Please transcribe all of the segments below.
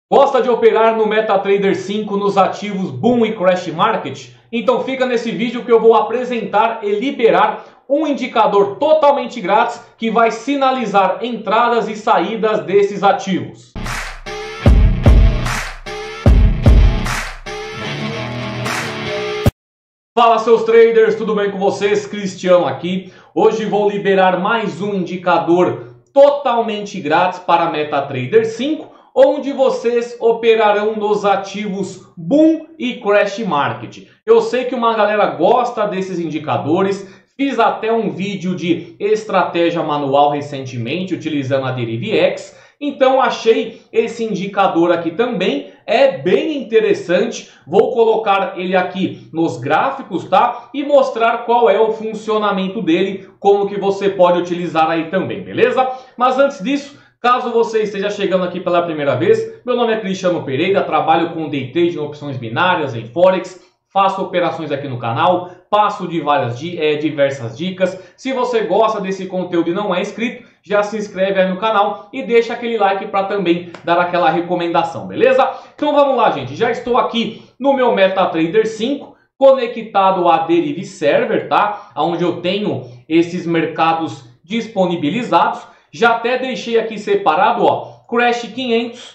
Gosta de operar no MetaTrader 5 nos ativos Boom e Crash Market? Então fica nesse vídeo que eu vou apresentar e liberar um indicador totalmente grátis que vai sinalizar entradas e saídas desses ativos. Fala seus traders, tudo bem com vocês? Cristiano aqui. Hoje vou liberar mais um indicador totalmente grátis para MetaTrader 5, onde vocês operarão nos ativos Boom e Crash Market. Eu sei que uma galera gosta desses indicadores, fiz até um vídeo de estratégia manual recentemente utilizando a DeriveX, então achei esse indicador aqui também, é bem interessante. Vou colocar ele aqui nos gráficos, tá? E mostrar qual é o funcionamento dele, como que você pode utilizar aí também, beleza? Mas antes disso, caso você esteja chegando aqui pela primeira vez, meu nome é Cristiano Pereira, trabalho com day trade em opções binárias, em Forex, faço operações aqui no canal, passo de diversas dicas. Se você gosta desse conteúdo e não é inscrito, já se inscreve aí no canal e deixa aquele like para também dar aquela recomendação, beleza? Então vamos lá, gente, já estou aqui no meu MetaTrader 5, conectado a Derive Server, tá? Onde eu tenho esses mercados disponibilizados. Já até deixei aqui separado, ó, Crash 500,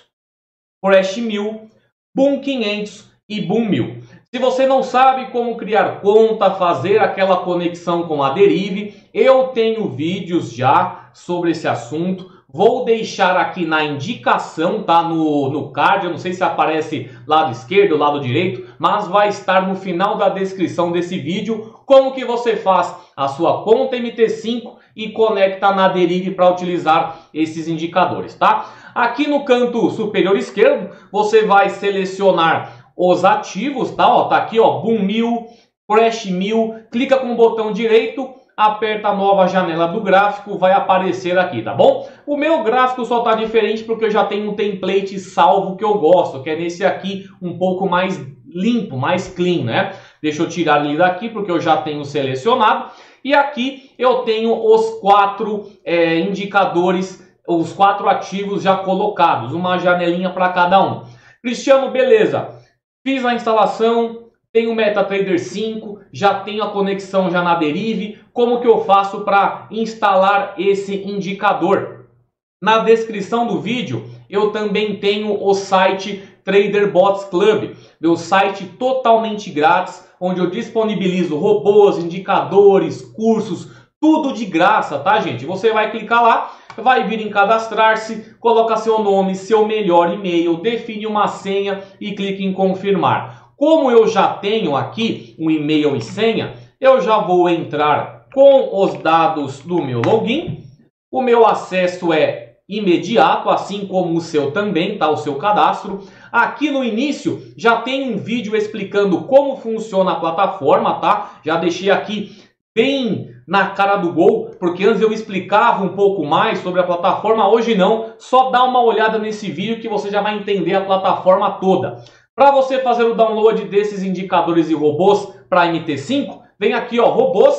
Crash 1000, Boom 500 e Boom 1000. Se você não sabe como criar conta, fazer aquela conexão com a Derive, eu tenho vídeos já sobre esse assunto. Vou deixar aqui na indicação, tá? No card, eu não sei se aparece lado esquerdo ou lado direito, mas vai estar no final da descrição desse vídeo como que você faz a sua conta MT5 e conecta na Derive para utilizar esses indicadores, tá? Aqui no canto superior esquerdo, você vai selecionar os ativos, tá? Ó, tá aqui, ó, Boom 1000, Crash 1000, clica com o botão direito, aperta a nova janela do gráfico, vai aparecer aqui, tá bom? O meu gráfico só tá diferente porque eu já tenho um template salvo que eu gosto, que é nesse aqui um pouco mais limpo, mais clean, né? Deixa eu tirar ele daqui porque eu já tenho selecionado. E aqui eu tenho os quatro indicadores, os quatro ativos já colocados, uma janelinha para cada um. Cristiano, beleza. Fiz a instalação, tenho o MetaTrader 5, já tenho a conexão já na Derive. Como que eu faço para instalar esse indicador? Na descrição do vídeo eu também tenho o site TraderBots Club, meu site totalmente grátis, onde eu disponibilizo robôs, indicadores, cursos, tudo de graça, tá, gente? Você vai clicar lá, vai vir em cadastrar-se, coloca seu nome, seu melhor e-mail, define uma senha e clique em confirmar. Como eu já tenho aqui um e-mail e senha, eu já vou entrar com os dados do meu login. O meu acesso é imediato, assim como o seu também, tá? O seu cadastro. Aqui no início já tem um vídeo explicando como funciona a plataforma, tá? Já deixei aqui bem na cara do gol, porque antes eu explicava um pouco mais sobre a plataforma, hoje não. Só dá uma olhada nesse vídeo que você já vai entender a plataforma toda. Para você fazer o download desses indicadores e robôs para MT5, vem aqui, ó,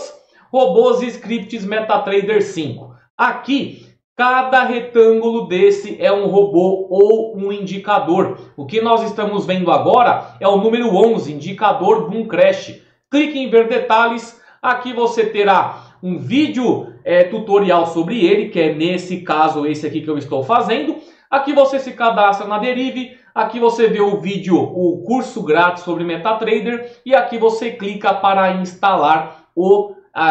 robôs e scripts MetaTrader 5. Aqui, cada retângulo desse é um robô ou um indicador. O que nós estamos vendo agora é o número 11, indicador Boom Crash. Clique em ver detalhes. Aqui você terá um vídeo tutorial sobre ele, que é nesse caso esse aqui que eu estou fazendo. Aqui você se cadastra na Derive, aqui você vê o vídeo, o curso grátis sobre MetaTrader e aqui você clica para instalar o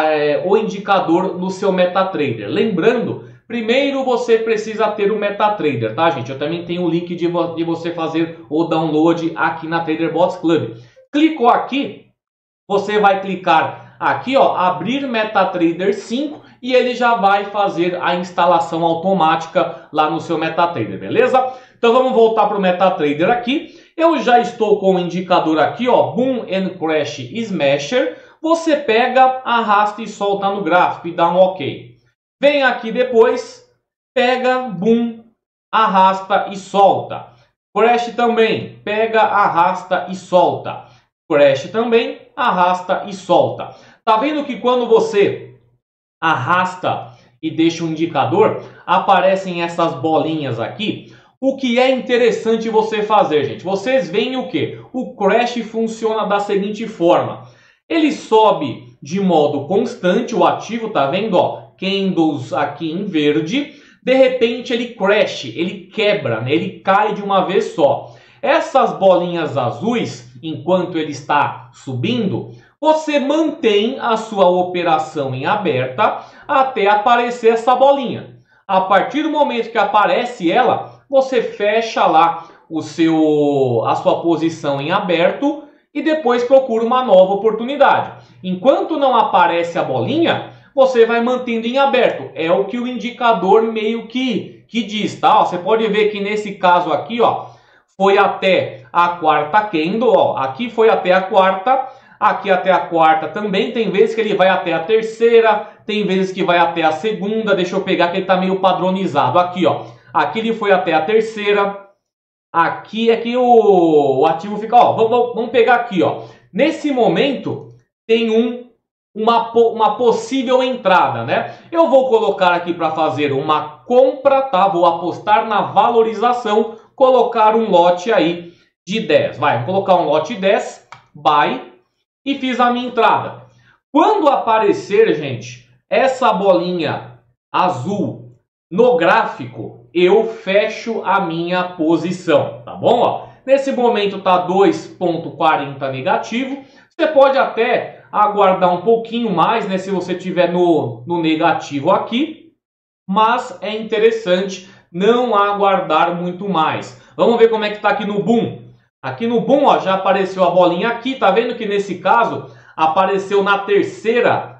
indicador no seu MetaTrader. Lembrando, primeiro você precisa ter o MetaTrader, tá, gente? Eu também tenho o link de você fazer o download aqui na TraderBots Club. Clicou aqui, você vai clicar aqui, ó, abrir MetaTrader 5 e ele já vai fazer a instalação automática lá no seu MetaTrader, beleza? Então vamos voltar para o MetaTrader aqui. Eu já estou com o indicador aqui, ó, Boom and Crash Smasher. Você pega, arrasta e solta no gráfico e dá um OK. Vem aqui depois, pega, Boom, arrasta e solta. Crash também, pega, arrasta e solta. Crash também, arrasta e solta. Tá vendo que quando você arrasta e deixa o indicador, aparecem essas bolinhas aqui? O que é interessante você fazer, gente? Vocês veem o que? O crash funciona da seguinte forma. Ele sobe de modo constante, o ativo, tá vendo? Ó, candles aqui em verde. De repente ele crash, ele quebra, né? Ele cai de uma vez só. Essas bolinhas azuis, enquanto ele está subindo, você mantém a sua operação em aberta até aparecer essa bolinha. A partir do momento que aparece ela, você fecha lá a sua posição em aberto e depois procura uma nova oportunidade. Enquanto não aparece a bolinha, você vai mantendo em aberto. É o que o indicador meio que diz, tá? Ó, você pode ver que nesse caso aqui, ó, foi até a quarta candle, ó, aqui foi até a quarta, aqui até a quarta também. Tem vezes que ele vai até a terceira, tem vezes que vai até a segunda. Deixa eu pegar que ele está meio padronizado. Aqui, ó, aqui ele foi até a terceira. Aqui é que o ativo fica, ó, vamos pegar aqui, ó. Nesse momento tem uma possível entrada, né? Eu vou colocar aqui para fazer uma compra, tá? Vou apostar na valorização, colocar um lote aí de 10. Vai, vou colocar um lote 10, buy, e fiz a minha entrada. Quando aparecer, gente, essa bolinha azul no gráfico, eu fecho a minha posição, tá bom? Ó, nesse momento tá 2,40 negativo. Você pode até aguardar um pouquinho mais, né, se você tiver no negativo aqui, mas é interessante não aguardar muito mais. Vamos ver como é que tá aqui no boom. Aqui no boom, ó, já apareceu a bolinha aqui, tá vendo que nesse caso apareceu na terceira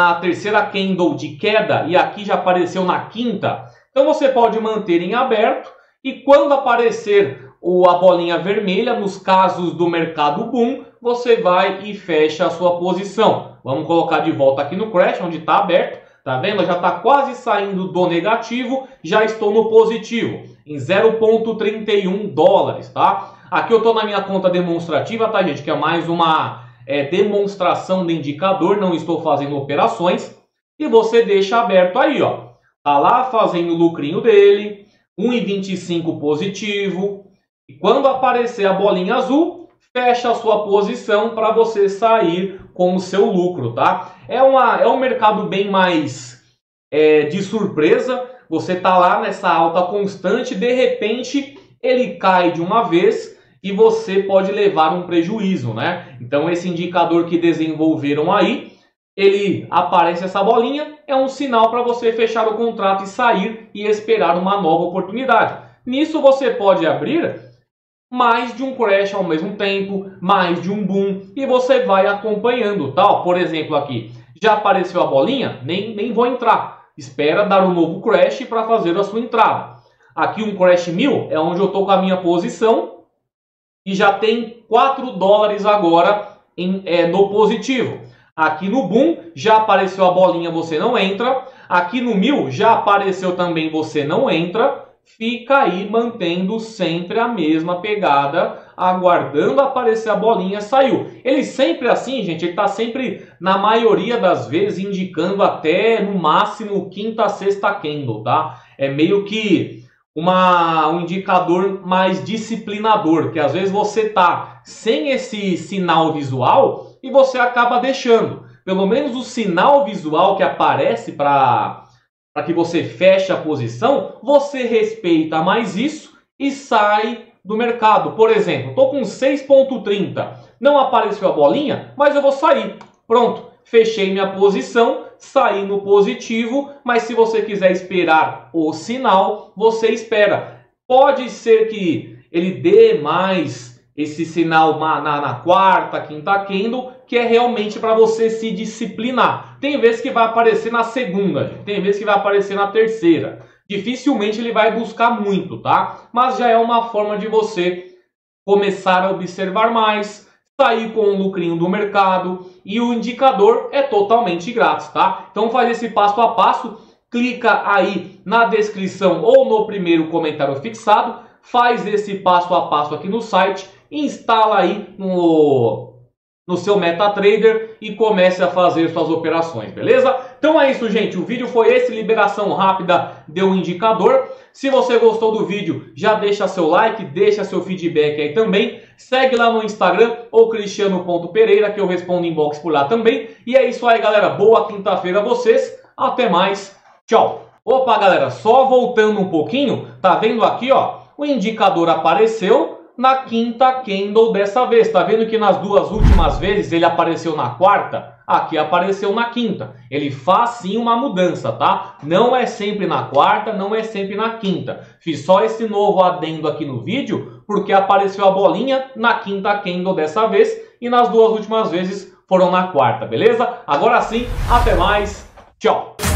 candle de queda e aqui já apareceu na quinta. Então você pode manter em aberto e quando aparecer a bolinha vermelha, nos casos do mercado boom, você vai e fecha a sua posição. Vamos colocar de volta aqui no crash, onde está aberto. Tá vendo? Já está quase saindo do negativo, já estou no positivo, em 0,31 dólares, tá? Aqui eu estou na minha conta demonstrativa, tá, gente? Que é mais uma demonstração de indicador, não estou fazendo operações. E você deixa aberto aí, ó. Tá lá fazendo o lucrinho dele, 1,25 positivo. E quando aparecer a bolinha azul, fecha a sua posição para você sair com o seu lucro, tá? É um mercado bem mais de surpresa. Você tá lá nessa alta constante, de repente ele cai de uma vez e você pode levar um prejuízo, né? Então esse indicador que desenvolveram aí, ele aparece essa bolinha, é um sinal para você fechar o contrato e sair e esperar uma nova oportunidade. Nisso você pode abrir mais de um crash ao mesmo tempo, mais de um boom, e você vai acompanhando, tá? Por exemplo, aqui já apareceu a bolinha, nem vou entrar. Espera dar um novo crash para fazer a sua entrada. Aqui um crash 1000 é onde eu estou com a minha posição e já tem 4 dólares agora no positivo. Aqui no boom já apareceu a bolinha, você não entra. Aqui no 1000 já apareceu também, você não entra. Fica aí mantendo sempre a mesma pegada, aguardando aparecer a bolinha, saiu. Ele sempre assim, gente, ele está sempre, na maioria das vezes, indicando até no máximo quinta, sexta candle, tá? É meio que um indicador mais disciplinador, que às vezes você tá sem esse sinal visual e você acaba deixando. Pelo menos o sinal visual que aparece para que você feche a posição, você respeita mais isso e sai do mercado. Por exemplo, estou com 6,30, não apareceu a bolinha, mas eu vou sair. Pronto, fechei minha posição, saí no positivo, mas se você quiser esperar o sinal, você espera. Pode ser que ele dê mais esse sinal na quarta, quinta candle, que é realmente para você se disciplinar. Tem vezes que vai aparecer na segunda, tem vezes que vai aparecer na terceira. Dificilmente ele vai buscar muito, tá? Mas já é uma forma de você começar a observar mais, sair com o lucrinho do mercado, e o indicador é totalmente grátis, tá? Então faz esse passo a passo, clica aí na descrição ou no primeiro comentário fixado, faz esse passo a passo aqui no site, instala aí no seu MetaTrader e comece a fazer suas operações, beleza? Então é isso, gente. O vídeo foi esse, liberação rápida de um indicador. Se você gostou do vídeo, já deixa seu like, deixa seu feedback aí também. Segue lá no Instagram, ou cristiano.pereira, que eu respondo inbox por lá também. E é isso aí, galera. Boa quinta-feira a vocês. Até mais. Tchau. Opa, galera, só voltando um pouquinho, tá vendo aqui, ó, o indicador apareceu na quinta candle dessa vez. Tá vendo que nas duas últimas vezes ele apareceu na quarta? Aqui apareceu na quinta. Ele faz sim uma mudança, tá? Não é sempre na quarta, não é sempre na quinta. Fiz só esse novo adendo aqui no vídeo porque apareceu a bolinha na quinta candle dessa vez e nas duas últimas vezes foram na quarta, beleza? Agora sim, até mais. Tchau.